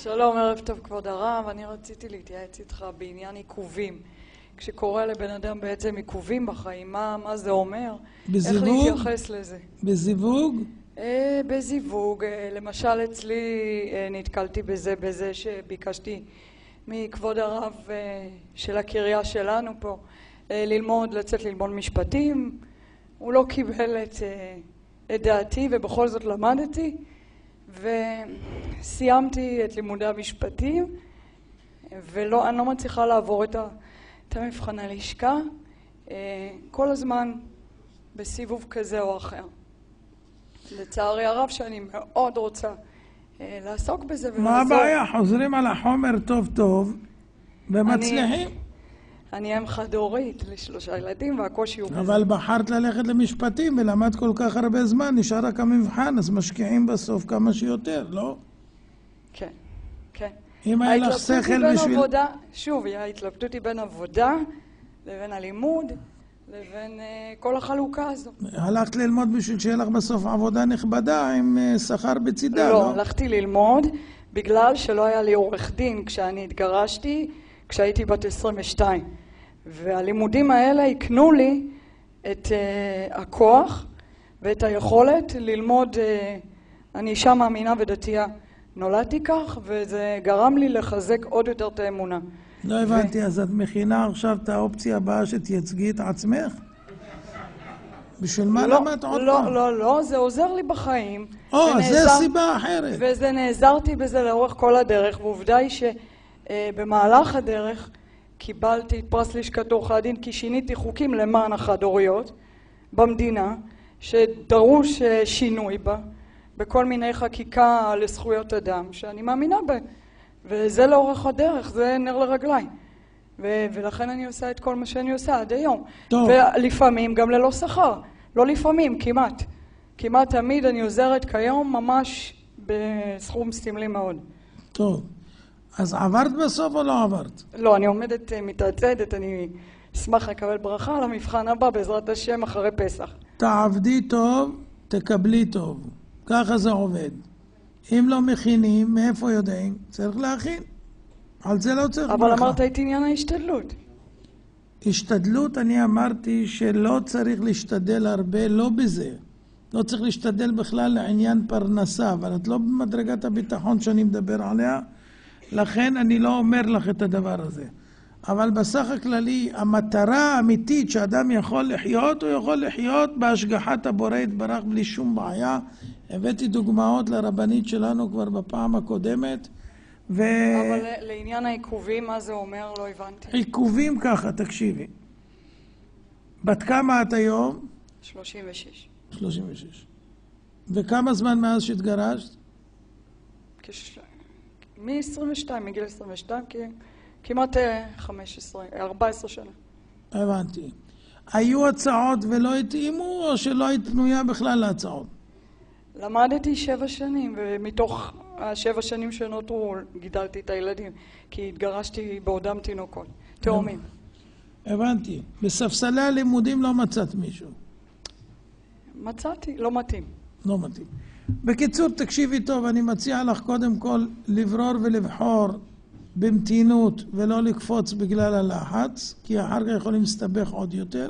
שלום, ערב טוב כבוד הרב, אני רציתי להתייעץ איתך בעניין עיכובים. כשקורה לבן אדם בעצם עיכובים בחיים, מה זה אומר? בזיווג? איך להתייחס לזה? בזיווג? בזיווג, למשל אצלי נתקלתי בזה שביקשתי מכבוד הרב של הקריה שלנו פה לצאת ללמוד משפטים. הוא לא קיבל את דעתי ובכל זאת למדתי וסיימתי את לימודי המשפטים ואני לא מצליחה לעבור את המבחן הלשכה, כל הזמן בסיבוב כזה או אחר. לצערי הרב שאני מאוד רוצה לעסוק בזה ולעזור. מה הבעיה? חוזרים על החומר טוב טוב ומצליחים. אני אם חד-הורית ל3 ילדים והקושי הוא בזה. אבל בחרת ללכת למשפטים ולמד כל כך הרבה זמן, נשאר רק המבחן, אז משקיעים בסוף כמה שיותר, לא? כן, כן. אם היה לך שכל בשביל... שוב, ההתלבטות היא בין עבודה לבין הלימוד לבין כל החלוקה הזו. הלכת ללמוד בשביל שיהיה לך בסוף עבודה נכבדה עם שכר בצידה, לא? לא, הלכתי ללמוד בגלל שלא היה לי עורך דין כשאני התגרשתי, כשהייתי בת 22. והלימודים האלה יקנו לי את הכוח ואת היכולת ללמוד. אני אישה מאמינה ודתייה, נולדתי כך, וזה גרם לי לחזק עוד יותר את האמונה. לא הבנתי, אז את מכינה עכשיו את האופציה הבאה שתייצגי את עצמך? בשביל מה למדת עוד פעם? לא, זה עוזר לי בחיים. זה סיבה אחרת. וזה נעזרתי בזה לאורך כל הדרך, ועובדה היא שבמהלך הדרך קיבלתי את פרס לשכת עורכי הדין כי שיניתי חוקים למען החד-הוריות במדינה, שדרוש שינוי בה, בכל מיני חקיקה לזכויות אדם שאני מאמינה בהן, וזה לאורך הדרך, זה נר לרגליי, ולכן אני עושה את כל מה שאני עושה עד היום. טוב. ולפעמים גם ללא שכר, לא לפעמים, כמעט תמיד אני עוזרת כיום ממש בסכום סמלי מאוד. טוב, אז עברת בסוף או לא עברת? לא, אני עומדת מתעצדת, אני אשמח לקבל ברכה למבחן הבא בעזרת השם אחרי פסח. תעבדי טוב, תקבלי טוב. ככה זה עובד. אם לא מכינים, מאיפה יודעים? צריך להכין. על זה לא צריך ברכה. אבל אמרת את עניין ההשתדלות. השתדלות, אני אמרתי שלא צריך להשתדל הרבה, לא בזה. לא צריך להשתדל בכלל לעניין פרנסה, אבל את לא במדרגת הביטחון שאני מדבר עליה, לכן אני לא אומר לך את הדבר הזה. אבל בסך הכללי, המטרה האמיתית שאדם יכול לחיות, הוא יכול לחיות בהשגחת הבורא יתברך בלי שום בעיה. הבאתי דוגמאות לרבנית שלנו כבר בפעם הקודמת. אבל לעניין העיכובים, מה זה אומר? לא הבנתי. עיכובים ככה, תקשיבי. בת כמה את היום? 36. 36. וכמה זמן מאז שהתגרשת? מ-22, מגיל 22, כמעט 14 שנה. הבנתי. היו הצעות ולא התאימו, או שלא היית פנויה בכלל להצעות? למדתי 7 שנים, ומתוך 7 שנים שנותרו גידלתי את הילדים, כי התגרשתי בעודם תינוקות, תאומים. הבנתי. בספסלי הלימודים לא מצאת מישהו? מצאתי, לא מתאים. לא מתאים. בקיצור, תקשיבי טוב, אני מציע לך קודם כל לברור ולבחור במתינות ולא לקפוץ בגלל הלחץ, כי אחר כך יכולים להסתבך עוד יותר.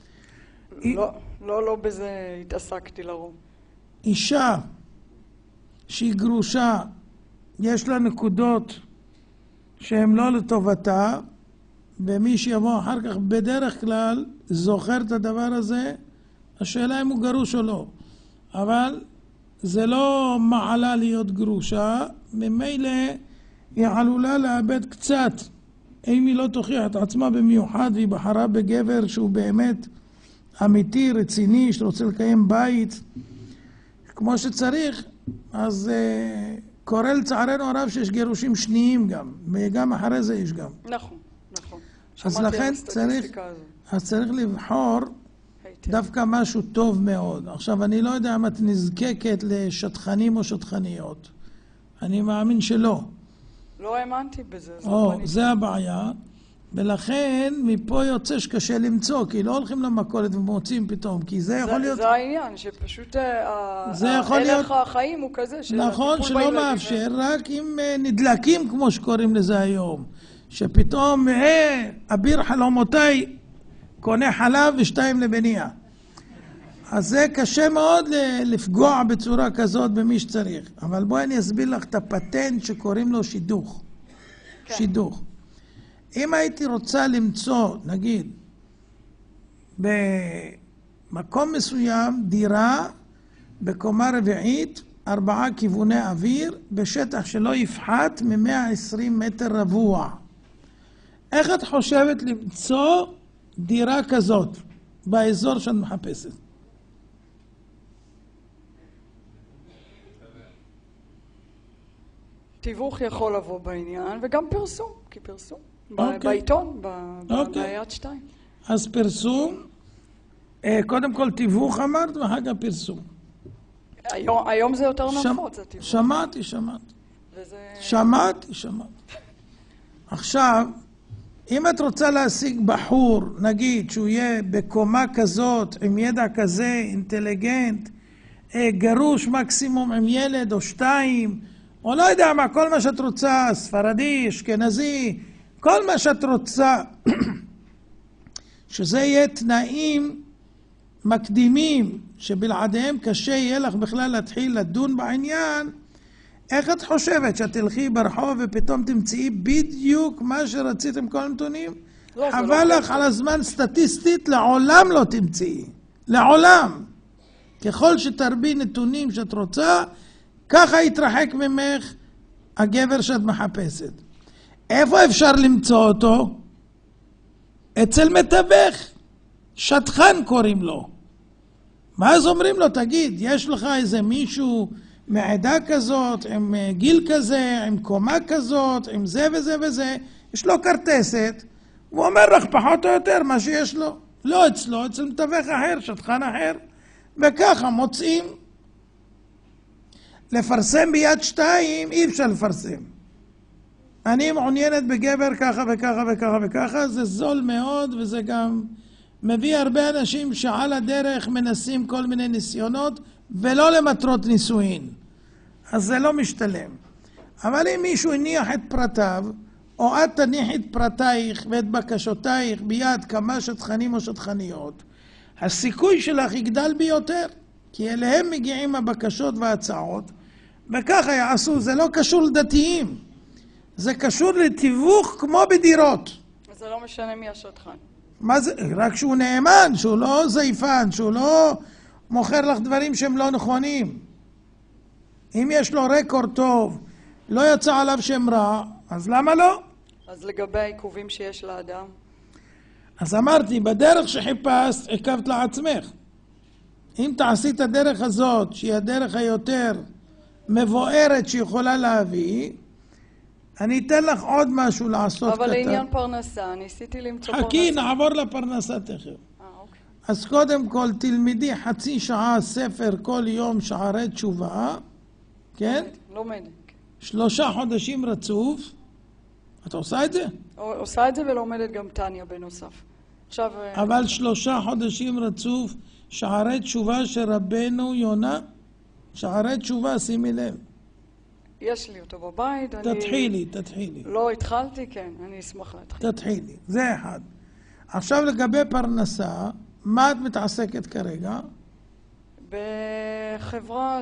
לא בזה התעסקתי לרוב. אישה שהיא גרושה, יש לה נקודות שהן לא לטובתה, ומי שיבוא אחר כך בדרך כלל זוכר את הדבר הזה, השאלה אם הוא גרוש או לא. אבל זה לא מעלה להיות גרושה, ממילא היא עלולה לאבד קצת. אם היא לא תוכיח את עצמה במיוחד והיא בחרה בגבר שהוא באמת אמיתי, רציני, שרוצה לקיים בית כמו שצריך, אז קורה לצערנו הרב שיש גירושים שניים גם, וגם אחרי זה יש גם. נכון. אז לכן צריך לבחור דווקא משהו טוב מאוד. עכשיו, אני לא יודע אם את נזקקת לשטחנים או שטחניות. אני מאמין שלא. לא האמנתי בזה. זה הבעיה. ולכן מפה יוצא שקשה למצוא, כי לא הולכים למכולת ומוצאים פתאום, כי זה יכול להיות... זה העניין, שפשוט הלך החיים הוא כזה, נכון, שלא מאפשר, רק אם נדלקים, כמו שקוראים לזה היום, שפתאום, אביר חלומותיי, קונה חלב ושתיים לבנייה. אז זה קשה מאוד לפגוע בצורה כזאת במי שצריך. אבל בואי אני אסביר לך את הפטנט שקוראים לו שידוך. כן. שידוך. אם הייתי רוצה למצוא, נגיד, במקום מסוים דירה בקומה רביעית, 4 כיווני אוויר, בשטח שלא יפחת מ-120 מטר רבוע. איך את חושבת למצוא דירה כזאת באזור שאת מחפשת? תיווך יכול לבוא בעניין, וגם פרסום, כי פרסום. בעיתון, ביד 2. אז פרסום, קודם כל תיווך אמרת, ואחר כך פרסום. היום זה יותר נפוץ, התיווך. שמעתי. שמעתי. עכשיו, אם את רוצה להשיג בחור, נגיד, שהוא יהיה בקומה כזאת, עם ידע כזה, אינטליגנט, גרוש מקסימום עם ילד או 2, או לא יודע מה, כל מה שאת רוצה, ספרדי, אשכנזי, כל מה שאת רוצה, שזה יהיה תנאים מקדימים, שבלעדיהם קשה יהיה לך בכלל להתחיל לדון בעניין, איך את חושבת שאת תלכי ברחוב ופתאום תמצאי בדיוק מה שרציתם כל הנתונים? חבל לך על הזמן סטטיסטית, לעולם לא תמצאי. לעולם. ככל שתרבי נתונים שאת רוצה, ככה יתרחק ממך הגבר שאת מחפשת. איפה אפשר למצוא אותו? אצל מתווך. שטחן קוראים לו. מה אז אומרים לו? תגיד, יש לך איזה מישהו מעדה כזאת, עם גיל כזה, עם קומה כזאת, עם זה וזה וזה, יש לו כרטסת, הוא אומר לך פחות או יותר מה שיש לו. לא אצלו, אצל מתווך אחר, שטחן אחר. וככה מוצאים. לפרסם ביד 2 אי אפשר לפרסם. אני מעוניינת בגבר ככה וככה וככה וככה, זה זול מאוד, וזה גם מביא הרבה אנשים שעל הדרך מנסים כל מיני ניסיונות, ולא למטרות נישואין. אז זה לא משתלם. אבל אם מישהו הניח את פרטיו, או את תניח את פרטייך ואת בקשותייך ביד כמה שטחנים או שטחניות, הסיכוי שלך יגדל ביותר, כי אליהם מגיעים הבקשות וההצעות, וככה יעשו. זה לא קשור לדתיים, זה קשור לתיווך כמו בדירות. זה לא משנה מי השטחן. מה זה? רק שהוא נאמן, שהוא לא זייפן, שהוא לא מוכר לך דברים שהם לא נכונים. אם יש לו רקורד טוב, לא יצא עליו שם רע, אז למה לא? אז לגבי העיכובים שיש לאדם? אז אמרתי, בדרך שחיפשת, עיכבת לעצמך. אם תעשי את הדרך הזאת, שהיא הדרך היותר מבוארת שיכולה להביא, אני אתן לך עוד משהו לעשות אבל לעניין פרנסה, ניסיתי למצוא פרנסה. חכי, נעבור לפרנסה תכף. אוקיי. אז קודם כל תלמדי חצי שעה ספר כל יום שערי תשובה, כן? לומדת. 3 חודשים רצוף. את עושה את זה? עושה את זה ולומדת גם טניה בנוסף. עכשיו... אבל 3 חודשים רצוף שערי תשובה של רבנו יונה, שערי תשובה, שימי לב. יש לי אותו בבית. תתחילי. לא התחלתי, כן, אני אשמח להתחיל. תתחילי, זה אחד. עכשיו לגבי פרנסה, מה את מתעסקת כרגע? בחברה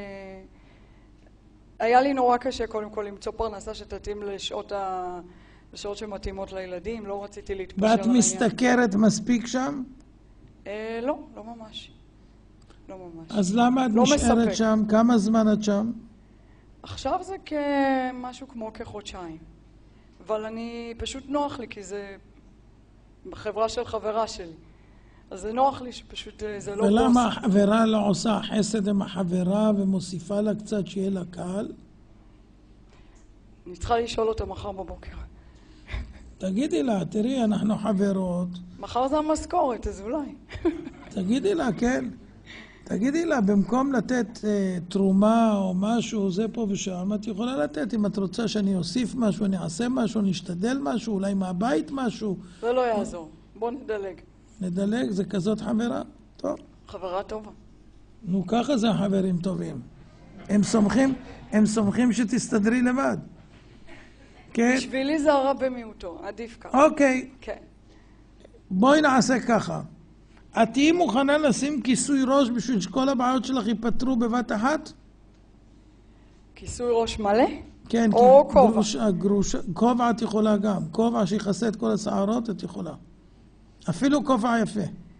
היה לי נורא קשה קודם כל למצוא פרנסה שתתאים לשעות שמתאימות לילדים, לא רציתי להתפשר על העניין. ואת משתכרת מספיק שם? לא ממש. לא ממש. אז למה את נשארת שם? כמה זמן את שם? עכשיו זה משהו כמו כחודשיים. אבל אני פשוט נוח לי, כי זה בחברה של חברה שלי. אז זה נוח לי שפשוט זה לא... ולמה החברה לא עושה חסד עם החברה ומוסיפה לה קצת שיהיה לה קהל? אני צריכה לשאול אותה מחר בבוקר. תגידי לה, תראי, אנחנו חברות. מחר זה המשכורת, אז אולי. תגידי לה, כן. תגידי לה, במקום לתת תרומה או משהו, זה פה ושם, את יכולה לתת. אם את רוצה שאני אוסיף משהו, אני אעשה משהו, אני אשתדל משהו, אולי מהבית משהו. זה לא יעזור. בוא נדלג. נדלג, זה כזאת חברה? טוב. חברה טובה. נו, ככה זה חברים טובים. הם סומכים שתסתדרי לבד. כן? בשבילי זה הרע במיעוטו, עדיף ככה. אוקיי. כן. בואי נעשה ככה. את תהיי מוכנה לשים כיסוי ראש בשביל שכל הבעיות שלך ייפתרו בבת אחת? כיסוי ראש מלא? כן, או כובע. כובע את יכולה גם. כובע שיכסה את כל השערות את יכולה. אפילו כובע יפה.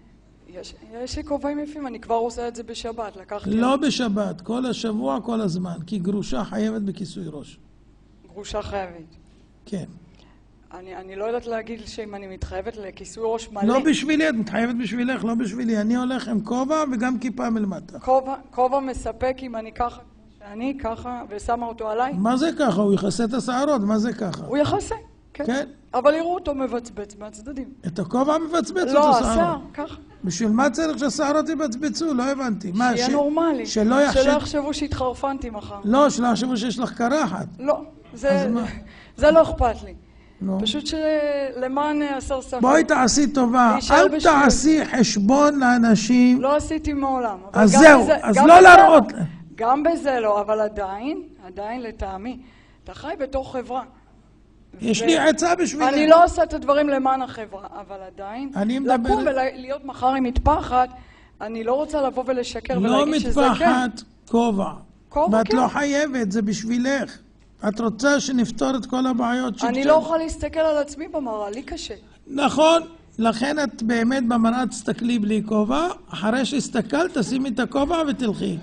יש לי כובעים יפים, אני כבר עושה את זה בשבת, לקחתי... לא בשבת, כל השבוע, כל הזמן, כי גרושה חייבת בכיסוי ראש. גרושה חייבת. כן. אני לא יודעת להגיד שאם אני מתחייבת לכיסוי ראש מלא... לא בשבילי, את מתחייבת בשבילך, לא בשבילי. אני הולך עם כובע וגם כיפה מלמטה. כובע מספק אם אני ככה, שאני ככה, ושמה אותו עליי? מה זה ככה? הוא יכסה את השערות, מה זה ככה? הוא יכסה, כן. כן. אבל יראו אותו מבצבץ מהצדדים. את הכובע מבצבץ לא, את השערות? השיער, ככה. בשביל מה צריך שהשערות יבצבצו? לא הבנתי. מה, שיהיה נורמלי. שלא יחשבו שהתחרפנתי מחר. לא, שלא יחשבו שיש לך קרחת. לא, זה לא אכפת לי. לא. פשוט שלמען הסר ספק. בואי תעשי טובה, אל תעשי חשבון לאנשים. לא עשיתי מעולם. אז זהו, אז לא להראות. גם בזה לא, אבל עדיין לטעמי, אתה חי בתוך חברה. יש לי עצה בשביל... אני לא עושה את הדברים למען החברה, אבל עדיין, לקום ולהיות מחר עם מטפחת, אני לא רוצה לבוא ולשקר ולהגיד שזה כן. לא מטפחת, כובע. כובע, ואת כן. לא חייבת, זה בשבילך. את רוצה שנפתור את כל הבעיות. אני לא אוכל להסתכל על עצמי במראה, לי קשה. נכון, לכן את באמת במראה תסתכלי בלי כובע, אחרי שהסתכלת תשימי את הכובע ותלכי.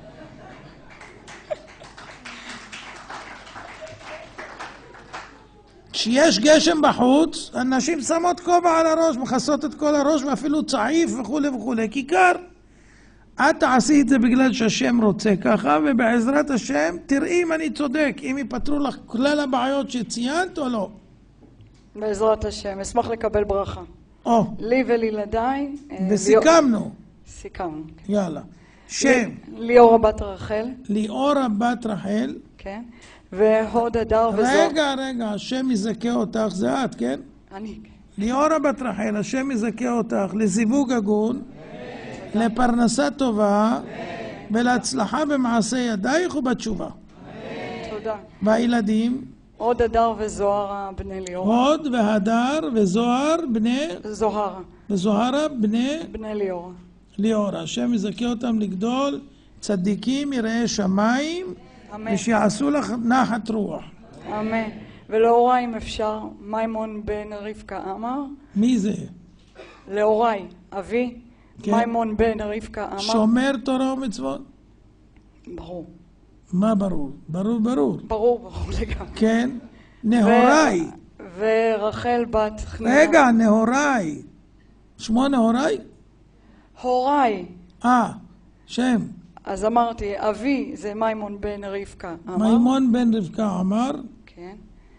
כשיש גשם בחוץ, אנשים שמות כובע על הראש, מכסות את כל הראש ואפילו צעיף וכו' וכו'. כיכר, את תעשי את זה בגלל שהשם רוצה ככה, ובעזרת השם תראי אם אני צודק, אם ייפתרו לך כלל הבעיות שציינת או לא. בעזרת השם, אשמח לקבל ברכה. או. לי ולילדיי. וסיכמנו. סיכמנו. יאללה. שם. ליאורה בת רחל. ליאורה בת רחל. כן. והוד הדר וזוהר. רגע, השם יזכה אותך, זה את, כן? אני. ליאורה בת רחל, השם יזכה אותך לזיווג הגון, לפרנסה טובה, ולהצלחה במעשה ידייך ובתשובה. תודה. והילדים? הוד הדר וזוהרה בני ליאורה. הוד והדר וזוהר בני? זוהרה. וזוהרה בני? בני ליאורה. ליאורה, השם יזכה אותם לגדול, צדיקים יראי שמיים, אמן. ושיעשו לך נחת רוח. אמן. ולאוריי אם אפשר, מימון בן רבקה עמר. מי זה? לאוריי, אבי. כן. מימון בן רבקה עמר. שומר תורה ומצוות? ברור. מה ברור? ברור. ברור לגמרי. כן. נהוראי. ורחל בת חנינה. רגע, נהוראי. שמו נהוראי? הוריי. שם. אז אמרתי, אבי זה מימון בן רבקה עמר. מימון בן רבקה עמר. כן.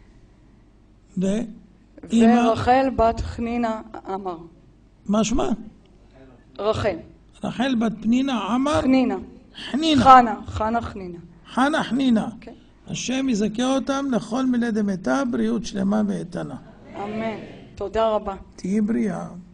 ורחל בת חנינה עמר. מה שמה? רחל. רחל בת פנינה עמר? חנינה. חנה חנינה. חנה חנינה. כן. השם יזכה אותם לכל מילדי מיטב, בריאות שלמה ואיתנה. אמן. תודה רבה. תהיי בריאה.